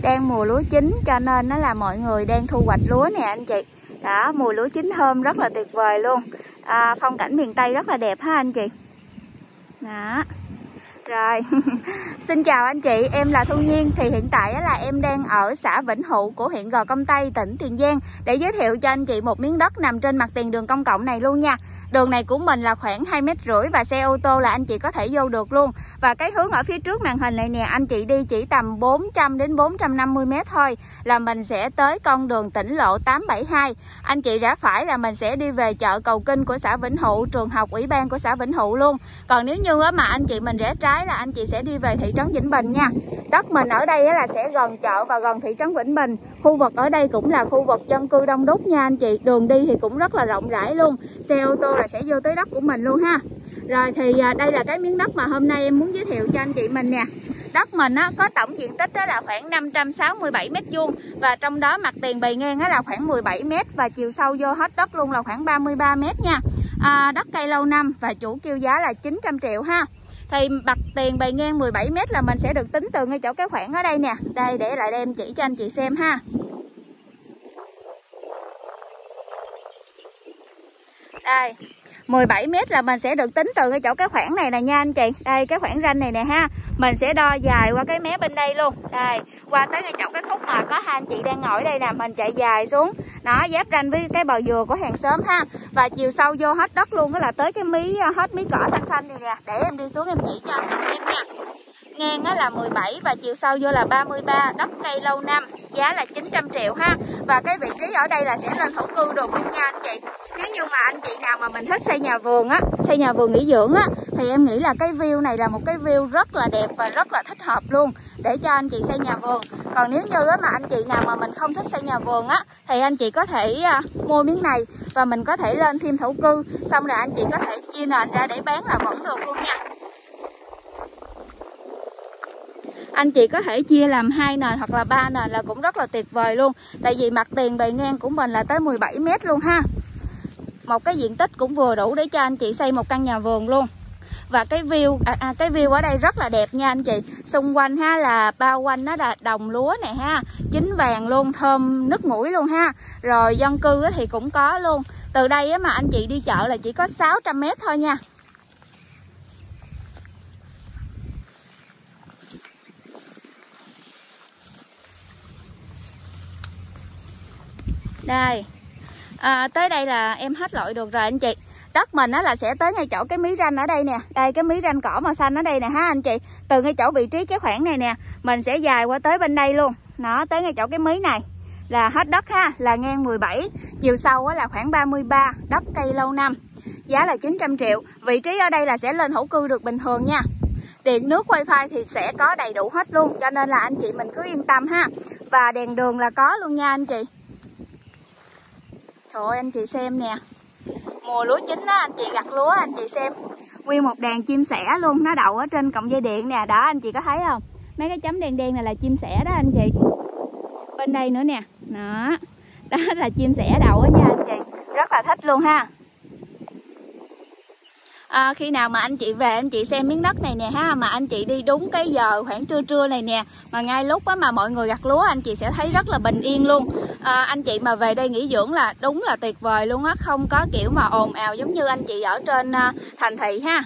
đang mùa lúa chín cho nên nó là mọi người đang thu hoạch lúa nè anh chị. Đó, mùa lúa chín thơm rất là tuyệt vời luôn. Phong cảnh miền Tây rất là đẹp ha anh chị. Đó. Rồi, xin chào anh chị, em là Thu Nhiên. Thì hiện tại là em đang ở xã Vĩnh Hụ của huyện Gò Công Tây, tỉnh Tiền Giang, để giới thiệu cho anh chị một miếng đất nằm trên mặt tiền đường công cộng này luôn nha. Đường này của mình là khoảng 2,5 mét và xe ô tô là anh chị có thể vô được luôn. Và cái hướng ở phía trước màn hình này nè, anh chị đi chỉ tầm 400 đến 450 mét thôi là mình sẽ tới con đường tỉnh lộ 872. Anh chị rẽ phải là mình sẽ đi về chợ Cầu Kinh của xã Vĩnh Hụ, trường học ủy ban của xã Vĩnh Hụ luôn. Còn nếu như mà anh chị mình rẽ trái là anh chị sẽ đi về thị trấn Vĩnh Bình nha. Đất mình ở đây là sẽ gần chợ và gần thị trấn Vĩnh Bình. Khu vực ở đây cũng là khu vực dân cư đông đúc nha anh chị. Đường đi thì cũng rất là rộng rãi luôn. Xe ô tô là sẽ vô tới đất của mình luôn ha. Rồi thì đây là cái miếng đất mà hôm nay em muốn giới thiệu cho anh chị mình nè. Đất mình có tổng diện tích là khoảng 567 m2 và trong đó mặt tiền bề ngang là khoảng 17 m và chiều sâu vô hết đất luôn là khoảng 33 m nha. Đất cây lâu năm và chủ kêu giá là 900 triệu ha. Thì mặt tiền bề ngang 17 m là mình sẽ được tính từ ngay chỗ cái khoảng ở đây nè. Đây để lại đem chỉ cho anh chị xem ha. Đây, 17 m là mình sẽ được tính từ cái chỗ cái khoảng này nè nha anh chị. Đây cái khoảng ranh này nè ha. Mình sẽ đo dài qua cái mé bên đây luôn. Đây, qua tới cái chỗ cái khúc mà có hai anh chị đang ngồi đây nè, mình chạy dài xuống. Nó giáp ranh với cái bờ dừa của hàng xóm ha. Và chiều sâu vô hết đất luôn đó là tới cái hết mí cỏ xanh xanh này nè. Để em đi xuống em chỉ cho anh chị xem nha. Ngang là 17 và chiều sâu vô là 33, đất cây lâu năm, giá là 900 triệu ha. Và cái vị trí ở đây là sẽ lên thổ cư được luôn nha anh chị. Nếu như mà anh chị nào mà mình thích xây nhà vườn xây nhà vườn nghỉ dưỡng thì em nghĩ là cái view này là một cái view rất là đẹp và rất là thích hợp luôn để cho anh chị xây nhà vườn. Còn nếu như mà anh chị nào mà mình không thích xây nhà vườn thì anh chị có thể mua miếng này và mình có thể lên thêm thổ cư, xong rồi anh chị có thể chia nền ra để bán là vẫn được luôn nha. Anh chị có thể chia làm 2 nền hoặc là 3 nền là cũng rất là tuyệt vời luôn. Tại vì mặt tiền bề ngang của mình là tới 17 m luôn ha. Một cái diện tích cũng vừa đủ để cho anh chị xây một căn nhà vườn luôn. Và cái view ở đây rất là đẹp nha anh chị. Xung quanh là bao quanh nó là đồng lúa này ha, chín vàng luôn, thơm nức mũi luôn ha. Rồi dân cư thì cũng có luôn. Từ đây mà anh chị đi chợ là chỉ có 600 m thôi nha. Đây, tới đây là em hết lội được rồi anh chị. Đất mình là sẽ tới ngay chỗ cái mí ranh ở đây nè. Đây cái mí ranh cỏ màu xanh ở đây nè ha anh chị. Từ ngay chỗ vị trí cái khoảng này nè, mình sẽ dài qua tới bên đây luôn. Nó tới ngay chỗ cái mí này là hết đất ha, là ngang 17, chiều sâu là khoảng 33, đất cây lâu năm, giá là 900 triệu. Vị trí ở đây là sẽ lên thổ cư được bình thường nha. Điện nước wifi thì sẽ có đầy đủ hết luôn, cho nên là anh chị mình cứ yên tâm ha. Và đèn đường là có luôn nha anh chị. Trời ơi anh chị xem nè. Mùa lúa chín anh chị gặt lúa anh chị xem. Nguyên một đàn chim sẻ luôn, nó đậu ở trên cọng dây điện nè. Đó anh chị có thấy không? Mấy cái chấm đen đen này là chim sẻ đó anh chị. Bên đây nữa nè. Đó. Đó là chim sẻ đậu á nha anh chị. Rất là thích luôn ha. Khi nào mà anh chị về anh chị xem miếng đất này nè ha, mà anh chị đi đúng cái giờ khoảng trưa trưa này nè, mà ngay lúc mà mọi người gặt lúa anh chị sẽ thấy rất là bình yên luôn. Anh chị mà về đây nghỉ dưỡng là đúng là tuyệt vời luôn á, không có kiểu mà ồn ào giống như anh chị ở trên thành thị ha.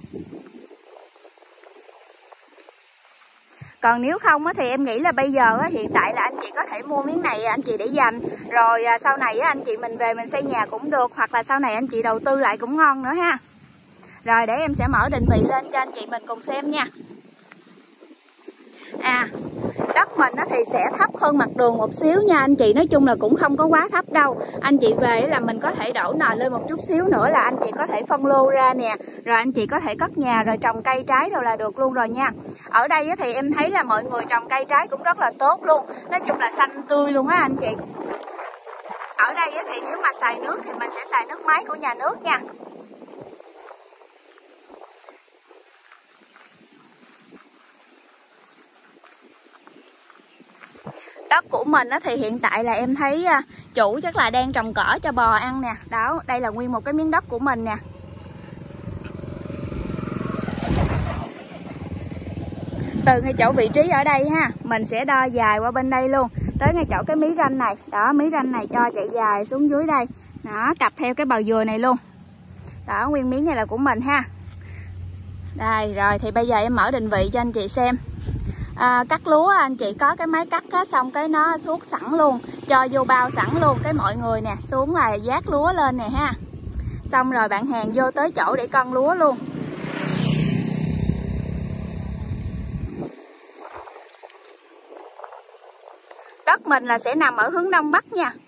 Còn nếu không thì em nghĩ là bây giờ hiện tại là anh chị có thể mua miếng này anh chị để dành. Rồi sau này anh chị mình về mình xây nhà cũng được, hoặc là sau này anh chị đầu tư lại cũng ngon nữa ha. Rồi để em sẽ mở định vị lên cho anh chị mình cùng xem nha. Đất mình thì sẽ thấp hơn mặt đường một xíu nha anh chị. Nói chung là cũng không có quá thấp đâu. Anh chị về là mình có thể đổ nền lên một chút xíu nữa là anh chị có thể phân lô ra nè. Rồi anh chị có thể cất nhà rồi trồng cây trái rồi là được luôn rồi nha. Ở đây thì em thấy là mọi người trồng cây trái cũng rất là tốt luôn. Nói chung là xanh tươi luôn á anh chị. Ở đây thì nếu mà xài nước thì mình sẽ xài nước máy của nhà nước nha. Đất của mình thì hiện tại là em thấy chủ chắc là đang trồng cỏ cho bò ăn nè. Đó, đây là nguyên một cái miếng đất của mình nè. từ ngay chỗ vị trí ở đây ha, mình sẽ đo dài qua bên đây luôn, tới ngay chỗ cái mí ranh này. Đó, mí ranh này cho chạy dài xuống dưới đây. Đó, cặp theo cái bờ dừa này luôn. Đó, nguyên miếng này là của mình ha. Đây, rồi thì bây giờ em mở định vị cho anh chị xem. Cắt lúa anh chị có cái máy cắt á, xong cái nó suốt sẵn luôn, cho vô bao sẵn luôn. Cái mọi người nè, xuống là vác lúa lên nè ha. Xong rồi bạn hàng vô tới chỗ để cân lúa luôn. Đất mình là sẽ nằm ở hướng đông bắc nha.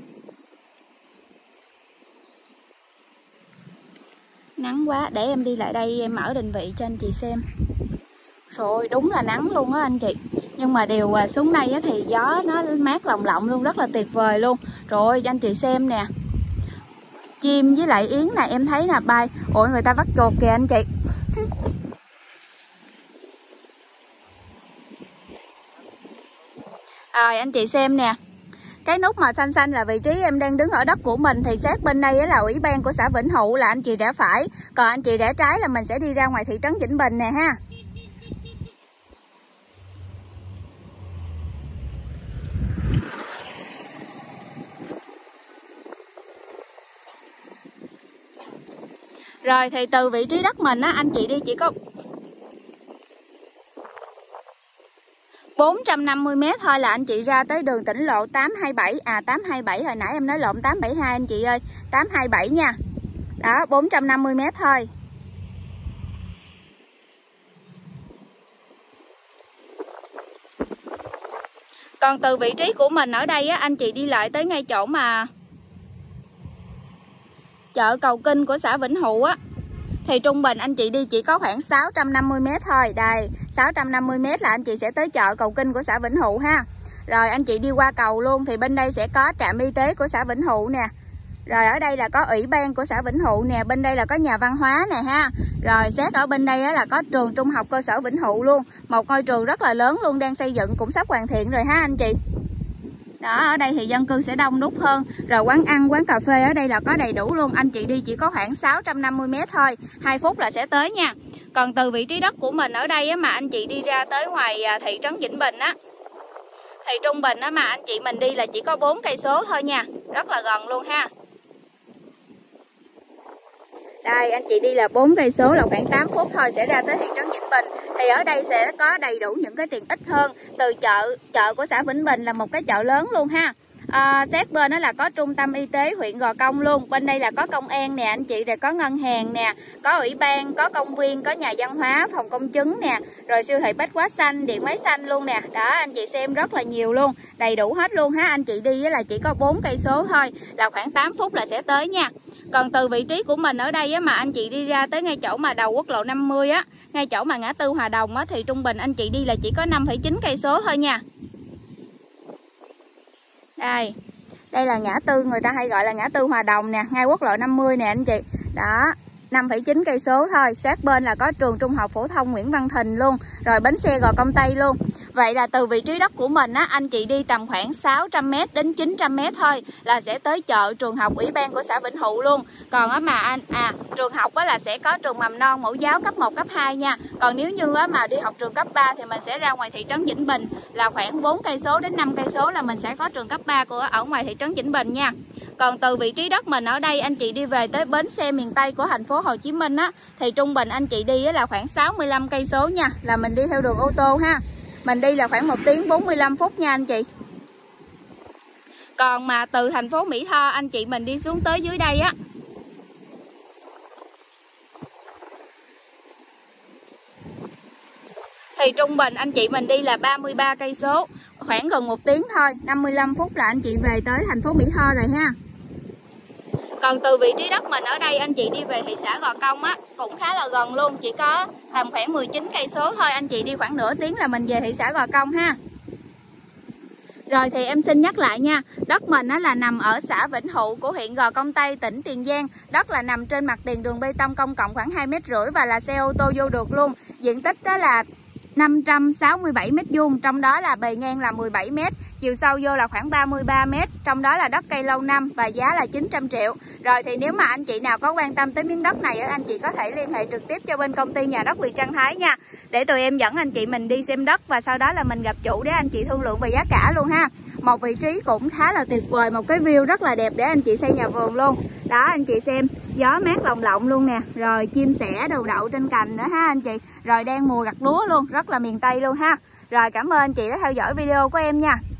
Nắng quá, để em đi lại đây em mở định vị cho anh chị xem. Rồi đúng là nắng luôn á anh chị. Nhưng mà điều xuống đây á, thì gió nó mát lồng lộng luôn, rất là tuyệt vời luôn. Rồi cho anh chị xem nè. Chim với lại yến nè, em thấy là bay. Ủa người ta bắt chuột kìa anh chị. Rồi anh chị xem nè. Cái nút màu xanh xanh là vị trí em đang đứng ở đất của mình. Thì sát bên đây là ủy ban của xã Vĩnh Hậu, là anh chị rẽ phải. Còn anh chị rẽ trái là mình sẽ đi ra ngoài thị trấn Vĩnh Bình nè ha. Rồi thì từ vị trí đất mình á, anh chị đi chỉ có 450 m thôi là anh chị ra tới đường tỉnh lộ 827. 827 hồi nãy em nói lộn, 872 anh chị ơi, 827 nha. Đó, 450 m thôi. Còn từ vị trí của mình ở đây á, anh chị đi lại tới ngay chỗ mà chợ Cầu Kinh của xã Vĩnh Hậu á, thì trung bình anh chị đi chỉ có khoảng 650 m thôi. Đây, 650 m là anh chị sẽ tới chợ Cầu Kinh của xã Vĩnh Hậu ha. Rồi anh chị đi qua cầu luôn thì bên đây sẽ có trạm y tế của xã Vĩnh Hậu nè. Rồi ở đây là có ủy ban của xã Vĩnh Hậu nè, bên đây là có nhà văn hóa nè ha. Rồi xét ở bên đây là có trường trung học cơ sở Vĩnh Hậu luôn, một ngôi trường rất là lớn luôn, đang xây dựng cũng sắp hoàn thiện rồi ha anh chị. Đó, ở đây thì dân cư sẽ đông đúc hơn. Rồi quán ăn, quán cà phê ở đây là có đầy đủ luôn. Anh chị đi chỉ có khoảng 650 m thôi, 2 phút là sẽ tới nha. Còn từ vị trí đất của mình ở đây á, mà anh chị đi ra tới ngoài thị trấn Vĩnh Bình á, thì trung bình á, mà anh chị mình đi là chỉ có 4 cây số thôi nha, rất là gần luôn ha. Đây, anh chị đi là 4 cây số là khoảng 8 phút thôi sẽ ra tới thị trấn Vĩnh Bình. Thì ở đây sẽ có đầy đủ những cái tiện ích hơn. Từ chợ của xã Vĩnh Bình là một cái chợ lớn luôn ha. Sát bên đó là có trung tâm y tế huyện Gò Công luôn. Bên đây là có công an nè anh chị, rồi có ngân hàng nè, có ủy ban, có công viên, có nhà văn hóa, phòng công chứng nè, rồi siêu thị Bách Hóa Xanh, điện máy xanh luôn nè. Đó, anh chị xem rất là nhiều luôn, đầy đủ hết luôn ha. Anh chị đi là chỉ có 4 cây số thôi, là khoảng 8 phút là sẽ tới nha. Còn từ vị trí của mình ở đây á, mà anh chị đi ra tới ngay chỗ mà đầu quốc lộ 50 á, ngay chỗ mà ngã tư Hòa Đồng á, thì trung bình anh chị đi là chỉ có 5,9 cây số thôi nha. Đây là ngã tư, người ta hay gọi là ngã tư Hòa Đồng nè, ngay quốc lộ 50 nè anh chị. Đó, 5,9 cây số thôi. Sát bên là có trường trung học phổ thông Nguyễn Văn Thìn luôn, rồi bến xe Gò Công Tây luôn. Vậy là từ vị trí đất của mình á, anh chị đi tầm khoảng 600 m đến 900 m thôi là sẽ tới chợ, trường học, ủy ban của xã Vĩnh Hậu luôn. Còn á mà trường học á là sẽ có trường mầm non mẫu giáo cấp 1, cấp 2 nha. Còn nếu như á mà đi học trường cấp 3 thì mình sẽ ra ngoài thị trấn Vĩnh Bình, là khoảng 4 cây số đến 5 cây số là mình sẽ có trường cấp 3 của ở ngoài thị trấn Vĩnh Bình nha. Còn từ vị trí đất mình ở đây, anh chị đi về tới bến xe miền Tây của thành phố Hồ Chí Minh á, thì trung bình anh chị đi là khoảng 65 cây số nha, là mình đi theo đường ô tô ha. Mình đi là khoảng 1 tiếng 45 phút nha anh chị. Còn mà từ thành phố Mỹ Tho anh chị mình đi xuống tới dưới đây á, thì trung bình anh chị mình đi là 33 cây số, khoảng gần 1 tiếng thôi, 55 phút là anh chị về tới thành phố Mỹ Tho rồi ha. Còn từ vị trí đất mình ở đây anh chị đi về thị xã Gò Công á cũng khá là gần luôn, chỉ có tầm khoảng 19 cây số thôi, anh chị đi khoảng nửa tiếng là mình về thị xã Gò Công ha. Rồi thì em xin nhắc lại nha, đất mình á là nằm ở xã Vĩnh Hậu của huyện Gò Công Tây, tỉnh Tiền Giang. Đất là nằm trên mặt tiền đường bê tông công cộng khoảng 2,5 m và là xe ô tô vô được luôn. Diện tích đó là 567 m², trong đó là bề ngang là 17 m, chiều sâu vô là khoảng 33 m, trong đó là đất cây lâu năm và giá là 900 triệu. Rồi thì nếu mà anh chị nào có quan tâm tới miếng đất này, anh chị có thể liên hệ trực tiếp cho bên công ty nhà đất Việt Trân Thái nha, để tụi em dẫn anh chị mình đi xem đất và sau đó là mình gặp chủ để anh chị thương lượng về giá cả luôn ha. Một vị trí cũng khá là tuyệt vời, một cái view rất là đẹp để anh chị xây nhà vườn luôn. Đó anh chị xem, gió mát lồng lộng luôn nè, rồi chim sẻ đầu đậu trên cành nữa ha anh chị. Rồi đang mùa gặt lúa luôn, rất là miền Tây luôn ha. Rồi cảm ơn anh chị đã theo dõi video của em nha.